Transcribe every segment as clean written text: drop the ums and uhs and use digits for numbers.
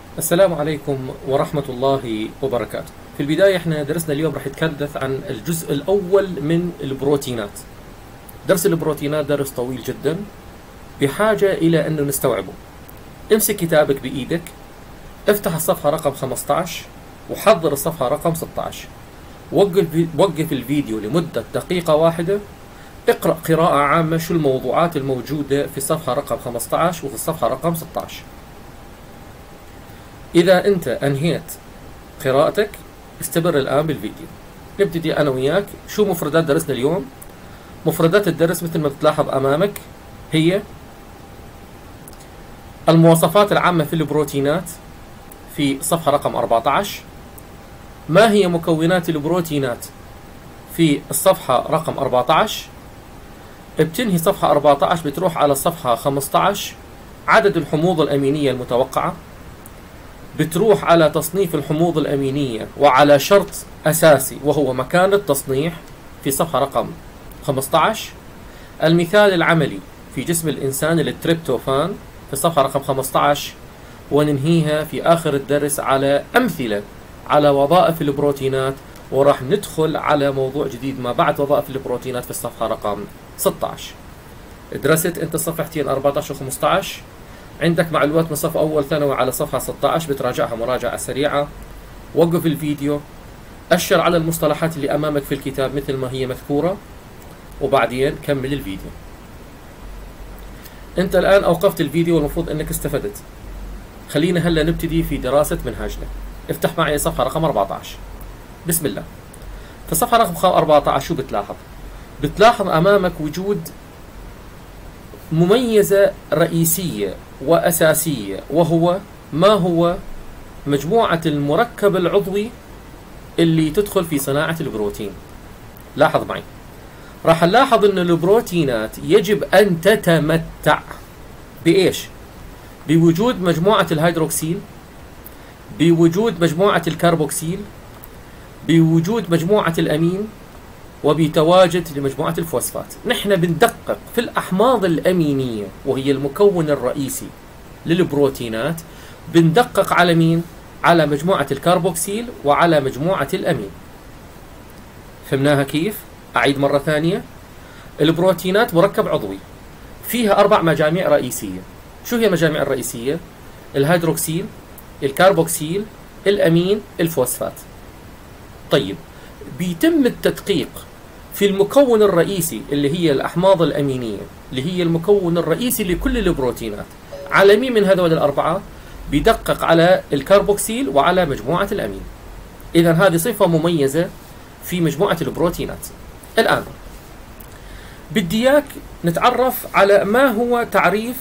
السلام عليكم ورحمة الله وبركاته. في البداية احنا درسنا اليوم راح يتحدث عن الجزء الأول من البروتينات. درس البروتينات درس طويل جدا بحاجة إلى أنه نستوعبه. امسك كتابك بإيدك، افتح الصفحة رقم 15 وحضر الصفحة رقم 16. وقف الفيديو لمدة دقيقة واحدة، اقرأ قراءة عامة شو الموضوعات الموجودة في الصفحة رقم 15 وفي الصفحة رقم 16. إذا أنت أنهيت قراءتك استمر الآن بالفيديو. نبتدي أنا وياك. شو مفردات درسنا اليوم؟ مفردات الدرس مثل ما بتلاحظ أمامك هي المواصفات العامة في البروتينات في صفحة رقم 14. ما هي مكونات البروتينات في الصفحة رقم 14. بتنهي صفحة 14 بتروح على الصفحة 15 عدد الحموض الأمينية المتوقعة، بتروح على تصنيف الحموض الأمينية وعلى شرط أساسي وهو مكان التصنيع في صفحة رقم 15. المثال العملي في جسم الإنسان للتريبتوفان في الصفحة رقم 15. وننهيها في آخر الدرس على أمثلة على وظائف البروتينات، وراح ندخل على موضوع جديد ما بعد وظائف البروتينات في الصفحة رقم 16. درست أنت الصفحتين 14 و 15. عندك معلومات من صف أول ثانوي على صفحة 16 بتراجعها مراجعة سريعة. وقف الفيديو، أشر على المصطلحات اللي أمامك في الكتاب مثل ما هي مذكورة، وبعدين كمل الفيديو. أنت الآن أوقفت الفيديو والمفروض أنك استفدت. خلينا هلا نبتدي في دراسة منهاجنا. افتح معي صفحة رقم 14. بسم الله. في الصفحة رقم 14 شو بتلاحظ؟ بتلاحظ أمامك وجود مميزة رئيسية وأساسية، وهو ما هو مجموعة المركب العضوي اللي تدخل في صناعة البروتين. لاحظ معي، راح نلاحظ أن البروتينات يجب أن تتمتع بإيش؟ بوجود مجموعة الهيدروكسيل، بوجود مجموعة الكربوكسيل، بوجود مجموعة الأمين، وبتواجد لمجموعة الفوسفات. نحن بندقق في الأحماض الأمينية وهي المكون الرئيسي للبروتينات. بندقق على مين؟ على مجموعة الكربوكسيل وعلى مجموعة الأمين. فهمناها كيف؟ أعيد مرة ثانية. البروتينات مركب عضوي فيها 4 مجاميع رئيسية. شو هي المجاميع الرئيسية؟ الهيدروكسيل، الكربوكسيل، الأمين، الفوسفات. طيب، بيتم التدقيق في المكون الرئيسي اللي هي الأحماض الأمينية اللي هي المكون الرئيسي لكل البروتينات. على مين من هذول الأربعة؟ بيدقق على الكربوكسيل وعلى مجموعة الأمين. إذن هذه صفة مميزة في مجموعة البروتينات. الآن بدي إياك نتعرف على ما هو تعريف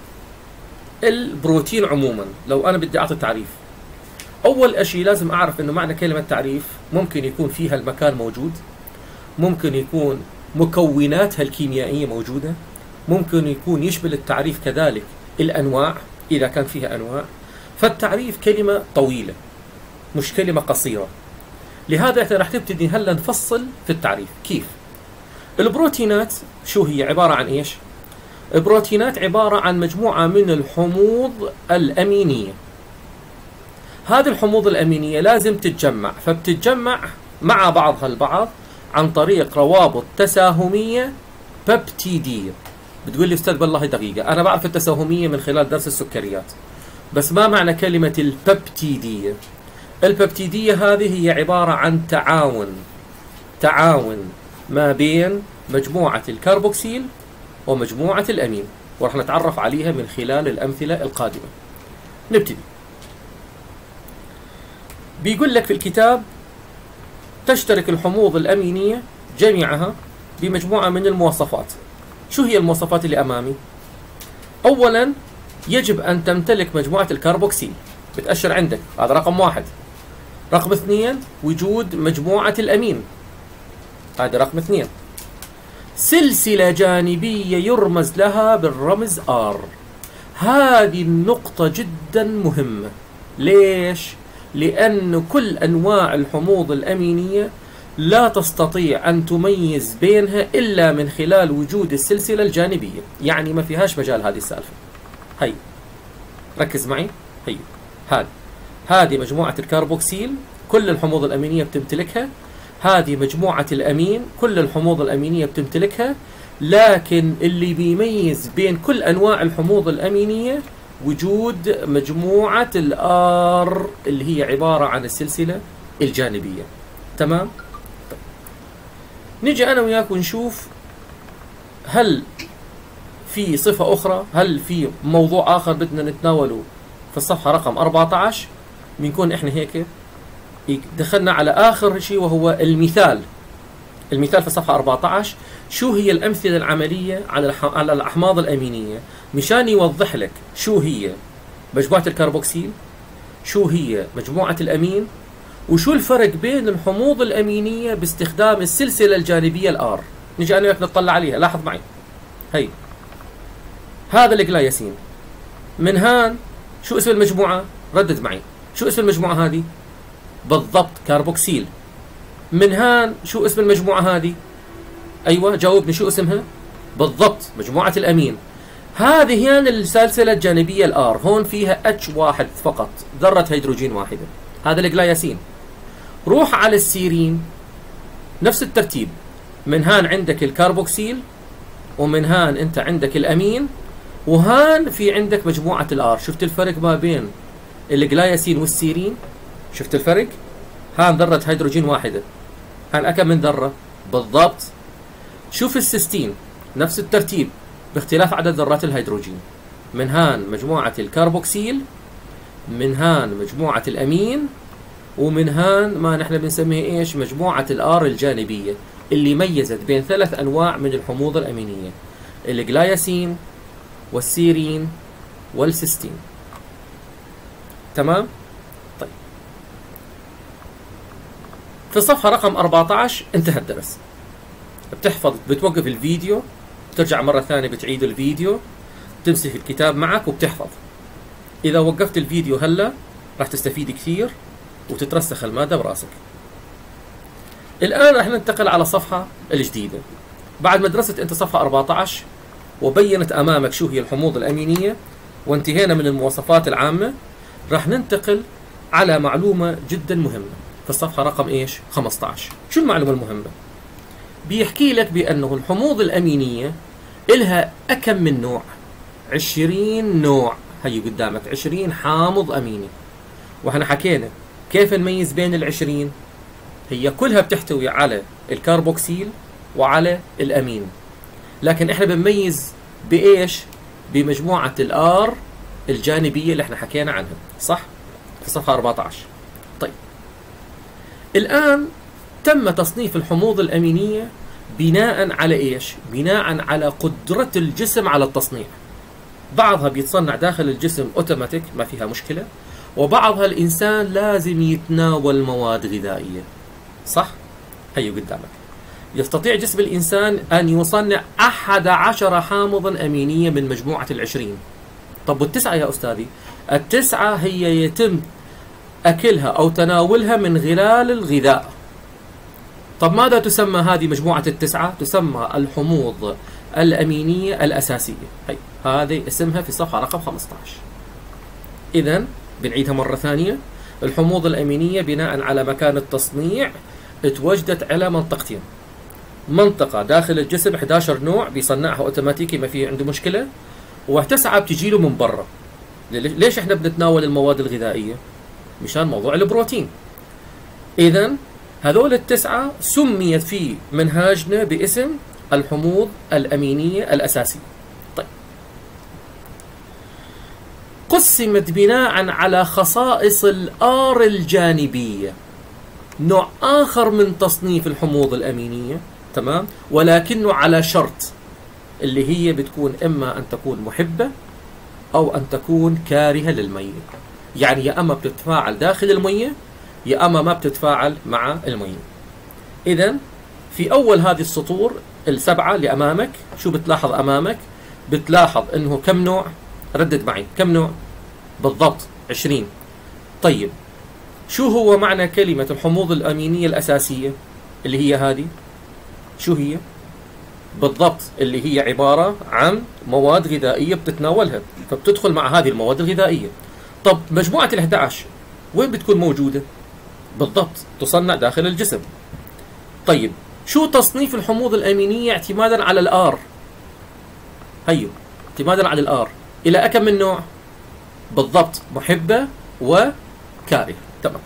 البروتين عموما. لو أنا بدي أعطي تعريف، أول أشي لازم أعرف أنه معنى كلمة تعريف ممكن يكون فيها المكان موجود، ممكن يكون مكوناتها الكيميائية موجودة، ممكن يكون يشمل التعريف كذلك الأنواع إذا كان فيها أنواع. فالتعريف كلمة طويلة مش كلمة قصيرة. لهذا احنا رح نبتدي هلا نفصل في التعريف. كيف؟ البروتينات شو هي؟ عبارة عن إيش؟ البروتينات عبارة عن مجموعة من الحموض الأمينية. هذه الحموض الأمينية لازم تتجمع، فبتتجمع مع بعضها البعض عن طريق روابط تساهمية ببتيدية. بتقول لي أستاذ بالله دقيقة، أنا بعرف التساهمية من خلال درس السكريات، بس ما معنى كلمة الببتيدية؟ الببتيدية هذه هي عبارة عن تعاون ما بين مجموعة الكربوكسيل ومجموعة الأمين، ورح نتعرف عليها من خلال الأمثلة القادمة. نبتدي. بيقول لك في الكتاب تشترك الحموض الأمينية جميعها بمجموعة من المواصفات. شو هي المواصفات اللي أمامي؟ أولا يجب أن تمتلك مجموعة الكربوكسيل، بتأشر عندك هذا رقم 1. رقم 2 وجود مجموعة الأمين، هذا رقم 2. سلسلة جانبية يرمز لها بالرمز R. هذه النقطة جدا مهمة. ليش؟ لأن كل أنواع الحموض الأمينية لا تستطيع أن تميز بينها إلا من خلال وجود السلسلة الجانبية، يعني ما فيهاش مجال هذه السالفة. هي ركز معي. هي هذا هذه مجموعة الكربوكسيل كل الحموض الأمينية بتمتلكها، هذه مجموعة الأمين كل الحموض الأمينية بتمتلكها، لكن اللي بيميز بين كل أنواع الحموض الأمينية وجود مجموعة الآر اللي هي عبارة عن السلسلة الجانبية. تمام؟ طيب. نيجي أنا وياك ونشوف هل في صفة أخرى، هل في موضوع آخر بدنا نتناوله في الصفحة رقم 14. بنكون إحنا هيك دخلنا على آخر شيء وهو المثال. المثال في الصفحة 14 شو هي الأمثلة العملية على الأحماض الأمينية، مشان يوضح لك شو هي مجموعة الكربوكسيل، شو هي مجموعة الأمين، وشو الفرق بين الحموض الأمينية باستخدام السلسلة الجانبية الآر. نجي أنا وياك نطلع عليها. لاحظ معي، هي هذا الجلايسين من هان شو اسم المجموعة؟ ردد معي، شو اسم المجموعة هذه؟ بالضبط كربوكسيل. من هان شو اسم المجموعة هذه؟ أيوة جاوبني، شو اسمها؟ بالضبط مجموعة الأمين. هذه هي السلسلة الجانبية الآر، هون فيها H1 فقط، ذرة هيدروجين واحدة، هذا الجلايسين. روح على السيرين نفس الترتيب، من هان عندك الكربوكسيل، ومن هان أنت عندك الأمين، وهان في عندك مجموعة الآر. شفت الفرق ما بين الجلايسين والسيرين؟ شفت الفرق؟ هان ذرة هيدروجين واحدة، هان أكم من ذرة؟ بالضبط. شوف السيستين نفس الترتيب باختلاف عدد ذرات الهيدروجين، من هان مجموعة الكربوكسيل، من هان مجموعة الأمين، ومن هان ما نحن بنسميه إيش؟ مجموعة الآر الجانبية اللي ميزت بين 3 أنواع من الحموض الأمينية، الجلايسين والسيرين والسيستين. تمام؟ طيب في الصفحة رقم 14 انتهى الدرس. بتحفظ، بتوقف الفيديو، بترجع مرة ثانية بتعيد الفيديو، بتمسك الكتاب معك وبتحفظ. إذا وقفت الفيديو هلا راح تستفيد كثير وتترسخ المادة براسك. الآن راح ننتقل على الصفحة الجديدة. بعد ما درست أنت صفحة 14 وبينت أمامك شو هي الحموض الأمينية وانتهينا من المواصفات العامة، راح ننتقل على معلومة جدا مهمة في الصفحة رقم إيش؟ 15. شو المعلومة المهمة؟ بيحكي لك بأنه الحموض الأمينية إلها أكم من نوع؟ 20 نوع. هي قدامك 20 حامض أميني، وإحنا حكينا كيف نميز بين ال20. هي كلها بتحتوي على الكربوكسيل وعلى الأمين، لكن إحنا بنميز بإيش؟ بمجموعة الآر الجانبية اللي إحنا حكينا عنها، صح؟ في صفحة 14. طيب الآن تم تصنيف الحموض الأمينية بناء على إيش؟ بناء على قدرة الجسم على التصنيع. بعضها بيتصنع داخل الجسم أوتوماتيك ما فيها مشكلة، وبعضها الإنسان لازم يتناول مواد غذائية، صح؟ هي قدامك. يستطيع جسم الإنسان أن يصنع 11 حامضا أمينية من مجموعة 20. طب والتسعة يا أستاذي؟ التسعة هي يتم أكلها أو تناولها من خلال الغذاء. طب ماذا تسمى هذه مجموعة التسعة؟ تسمى الحموض الأمينية الأساسية. هذه اسمها في صفحة رقم 15. إذن بنعيدها مرة ثانية. الحموض الأمينية بناء على مكان التصنيع اتوجدت على منطقتين. منطقة داخل الجسم 11 نوع بيصنعها اوتوماتيكي ما في عنده مشكلة، و9 بتجي له من برا. ليش احنا بنتناول المواد الغذائية؟ مشان موضوع البروتين. إذن هذول التسعة سميت في منهاجنا باسم الحموض الأمينية الأساسية. طيب قسمت بناء على خصائص الآر الجانبية، نوع آخر من تصنيف الحموض الأمينية، تمام، ولكنه على شرط، اللي هي بتكون إما أن تكون محبة أو أن تكون كارهة للمية. يعني يا أما بتتفاعل داخل المية يا أما ما بتتفاعل مع المية. إذن في أول هذه السطور السبعة اللي أمامك شو بتلاحظ أمامك؟ بتلاحظ أنه كم نوع؟ ردد معي، كم نوع؟ بالضبط 20. طيب شو هو معنى كلمة الحموض الأمينية الأساسية اللي هي هذه؟ شو هي؟ بالضبط اللي هي عبارة عن مواد غذائية بتتناولها، فبتدخل مع هذه المواد الغذائية. طب مجموعة ال11 وين بتكون موجودة؟ بالضبط تصنع داخل الجسم. طيب شو تصنيف الحموض الأمينية اعتمادا على الآر؟ هيو اعتمادا على الآر إلى أكم من نوع؟ بالضبط محبة وكاره. تمام.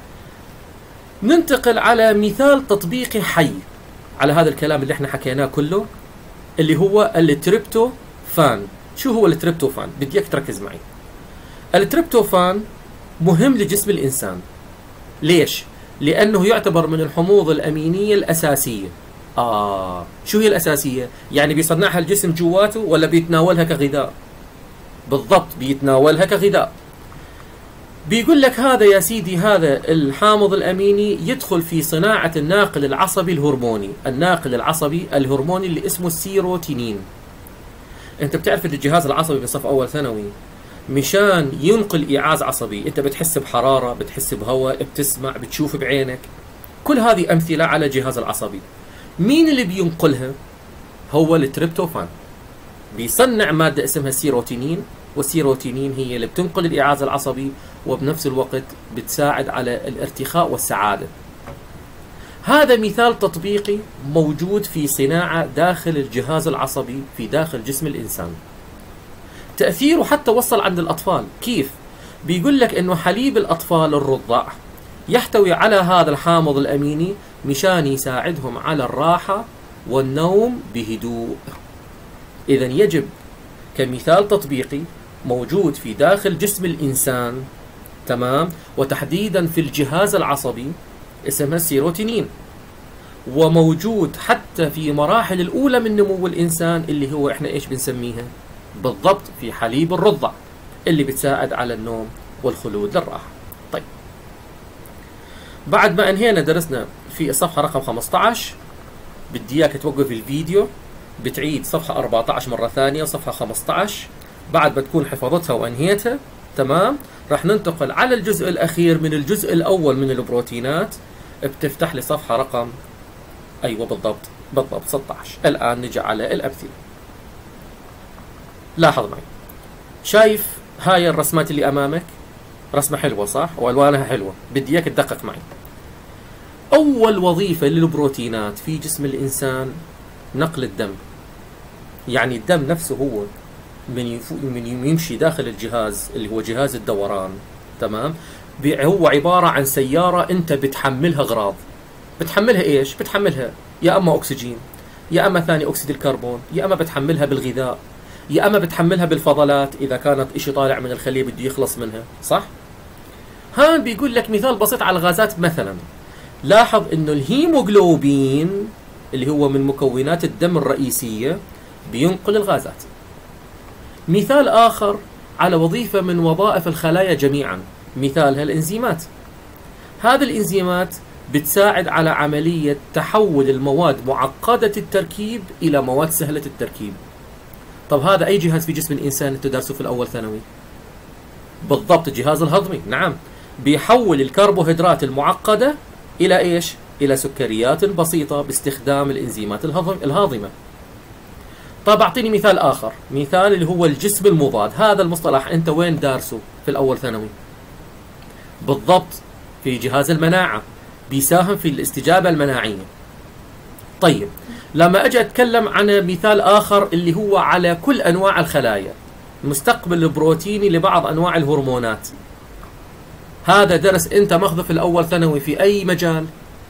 ننتقل على مثال تطبيقي حي على هذا الكلام اللي احنا حكيناه كله، اللي هو التريبتوفان. شو هو التريبتوفان؟ بدي اياك تركز معي. التريبتوفان مهم لجسم الإنسان. ليش؟ لأنه يعتبر من الحموض الأمينية الأساسية. شو هي الأساسية؟ يعني بيصنعها الجسم جواته ولا بيتناولها كغذاء؟ بالضبط بيتناولها كغذاء. بيقول لك هذا يا سيدي، هذا الحامض الأميني يدخل في صناعة الناقل العصبي الهرموني، الناقل العصبي الهرموني اللي اسمه السيروتونين. انت بتعرف ان الجهاز العصبي بصف اول ثانوي مشان ينقل ايعاز عصبي انت بتحس بحرارة، بتحس بهواء، بتسمع، بتشوف بعينك. كل هذه امثلة على الجهاز العصبي. مين اللي بينقلها؟ هو التريبتوفان. بيصنع مادة اسمها سيروتونين، والسيروتونين هي اللي بتنقل الإيعاز العصبي وبنفس الوقت بتساعد على الارتخاء والسعادة. هذا مثال تطبيقي موجود في صناعة داخل الجهاز العصبي في داخل جسم الإنسان. تأثيره حتى وصل عند الأطفال. كيف؟ بيقول لك إنه حليب الأطفال الرضع يحتوي على هذا الحامض الأميني مشان يساعدهم على الراحة والنوم بهدوء. إذا يجب كمثال تطبيقي موجود في داخل جسم الإنسان، تمام، وتحديدا في الجهاز العصبي، اسمها السيروتونين، وموجود حتى في مراحل الأولى من نمو الإنسان اللي هو إحنا إيش بنسميها؟ بالضبط في حليب الرضع اللي بتساعد على النوم والخلود للراحة. طيب بعد ما انهينا درسنا في الصفحة رقم 15 بدي اياك توقف الفيديو، بتعيد صفحة 14 مرة ثانية وصفحة 15 بعد ما تكون حفظتها وانهيتها. تمام. راح ننتقل على الجزء الأخير من الجزء الأول من البروتينات. بتفتح لي صفحة رقم أيوة بالضبط 16. الآن نجي على الأمثلة. لاحظ معي، شايف هاي الرسمات اللي أمامك؟ رسمة حلوة صح؟ وألوانها حلوة. بدي إياك تدقق معي. أول وظيفة للبروتينات في جسم الإنسان نقل الدم. يعني الدم نفسه هو من يمشي داخل الجهاز اللي هو جهاز الدوران، تمام، هو عبارة عن سيارة أنت بتحملها أغراض. بتحملها إيش؟ بتحملها يا أما أكسجين، يا أما ثاني أكسيد الكربون، يا أما بتحملها بالغذاء، يا أما بتحملها بالفضلات إذا كانت إشي طالع من الخلية بده يخلص منها، صح؟ هان بيقول لك مثال بسيط على الغازات. مثلا لاحظ إنه الهيموغلوبين اللي هو من مكونات الدم الرئيسية بينقل الغازات. مثال آخر على وظيفة من وظائف الخلايا جميعا، مثالها الإنزيمات. هذه الإنزيمات بتساعد على عملية تحول المواد معقدة التركيب إلى مواد سهلة التركيب. طب هذا أي جهاز في جسم الإنسان أنتوا دارسوه في الأول ثانوي؟ بالضبط الجهاز الهضمي. نعم، بيحول الكربوهيدرات المعقدة إلى إيش؟ إلى سكريات بسيطة باستخدام الإنزيمات الهاضمة. طب أعطيني مثال آخر، مثال اللي هو الجسم المضاد. هذا المصطلح أنت وين دارسه في الأول ثانوي؟ بالضبط في جهاز المناعة، بيساهم في الاستجابة المناعية. طيب لما أجي أتكلم عن مثال آخر اللي هو على كل أنواع الخلايا، المستقبل البروتيني لبعض أنواع الهرمونات. هذا درس أنت ماخذه في الأول ثانوي في أي مجال؟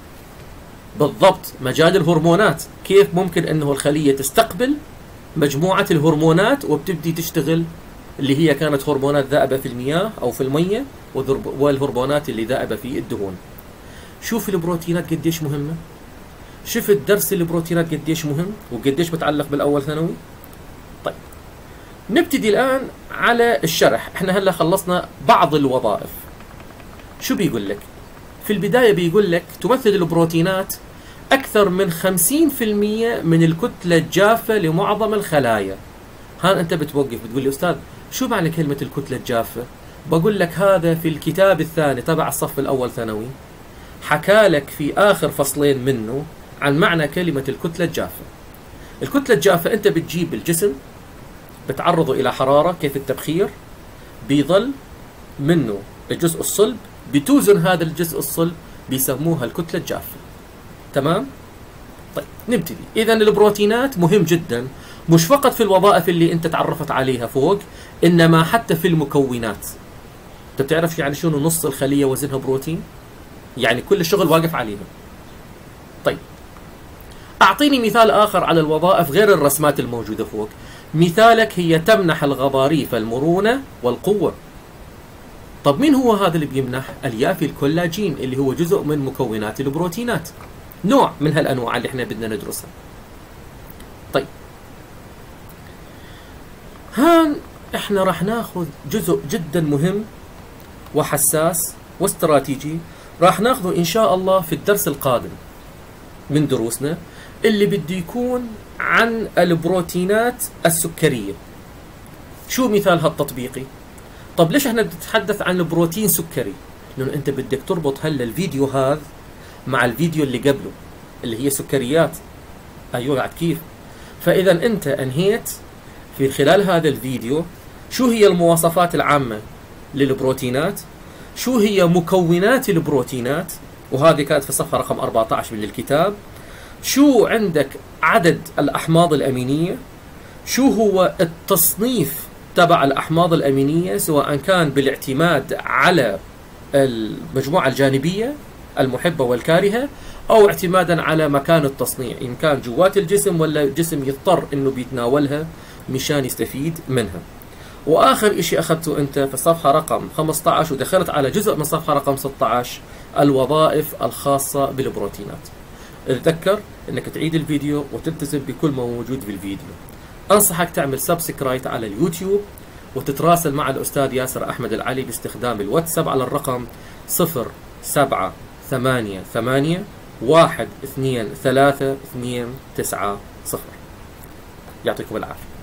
بالضبط مجال الهرمونات. كيف ممكن أنه الخلية تستقبل مجموعة الهرمونات وبتبدي تشتغل، اللي هي كانت هرمونات ذائبة في المياه أو في المية، والهرمونات اللي ذائبة في الدهون. شوف البروتينات قديش مهمة. شفت درس البروتينات قديش مهم وقديش متعلق بالأول ثانوي. طيب نبتدي الآن على الشرح. احنا هلا خلصنا بعض الوظائف. شو بيقول لك؟ في البداية بيقول لك تمثل البروتينات أكثر من 50% من الكتلة الجافة لمعظم الخلايا. هان أنت بتوقف بتقول لي أستاذ شو معنى كلمة الكتلة الجافة؟ بقول لك هذا في الكتاب الثاني تبع الصف الأول ثانوي حكى لك في آخر فصلين منه عن معنى كلمة الكتلة الجافة. الكتلة الجافة أنت بتجيب الجسم بتعرضه إلى حرارة كيف التبخير، بيظل منه الجزء الصلب بتوزن هذا الجزء الصلب بيسموها الكتلة الجافة. تمام؟ طيب نبتدي. إذا البروتينات مهم جدا، مش فقط في الوظائف اللي أنت تعرفت عليها فوق، إنما حتى في المكونات. أنت بتعرف يعني شنو نص الخلية وزنها بروتين؟ يعني كل الشغل واقف عليها. طيب أعطيني مثال آخر على الوظائف غير الرسمات الموجودة فوق. مثالك هي تمنح الغضاريف المرونة والقوة. طب مين هو هذا اللي بيمنح؟ اليافي الكولاجين اللي هو جزء من مكونات البروتينات، نوع من هالأنواع اللي احنا بدنا ندرسها. طيب هان احنا راح ناخذ جزء جدا مهم وحساس واستراتيجي، راح ناخذه ان شاء الله في الدرس القادم من دروسنا، اللي بده يكون عن البروتينات السكرية. شو مثال هالتطبيقي؟ طب ليش احنا بنتحدث عن البروتين سكري؟ لانه انت بدك تربط هلا الفيديو هذا مع الفيديو اللي قبله اللي هي سكريات. ايوه بعد كيف؟ فاذا انت انهيت في خلال هذا الفيديو شو هي المواصفات العامة للبروتينات، شو هي مكونات البروتينات، وهذه كانت في الصفحة رقم 14 من الكتاب، شو عندك عدد الأحماض الأمينية، شو هو التصنيف تبع الأحماض الأمينية سواء كان بالاعتماد على المجموعة الجانبية المحبة والكارهة، أو اعتمادا على مكان التصنيع، إن كان جوات الجسم ولا الجسم يضطر إنه بيتناولها مشان يستفيد منها. وآخر إشي أخذته أنت في الصفحة رقم 15 ودخلت على جزء من صفحة رقم 16 الوظائف الخاصة بالبروتينات. اتذكر أنك تعيد الفيديو وتلتزم بكل ما موجود في الفيديو. أنصحك تعمل سبسكرايب على اليوتيوب وتتراسل مع الأستاذ ياسر أحمد العلي باستخدام الواتساب على الرقم 0788123290. يعطيكم العافية.